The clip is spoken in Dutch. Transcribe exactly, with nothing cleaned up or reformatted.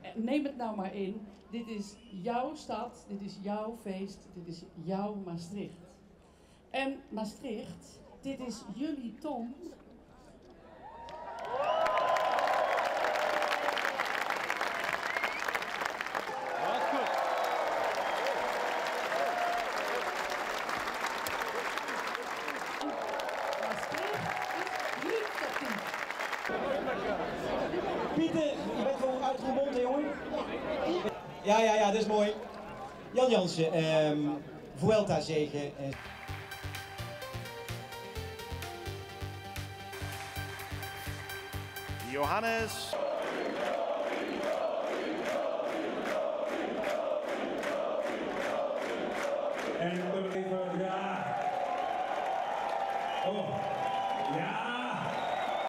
neem het nou maar in. Dit is jouw stad, dit is jouw feest, dit is jouw Maastricht. En Maastricht, dit is jullie Tom. Pieter, je bent gewoon uitgemond, hè, jongen? Ja, ja, ja, dat is mooi. Jan Jansen, um, Vuelta-zege. Johannes. En even, ja. Oh, ja.